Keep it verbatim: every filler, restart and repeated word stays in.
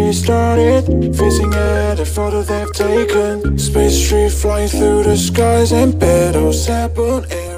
restarted, facing at a photo they've taken. Space tree flying through the skies and petals happening.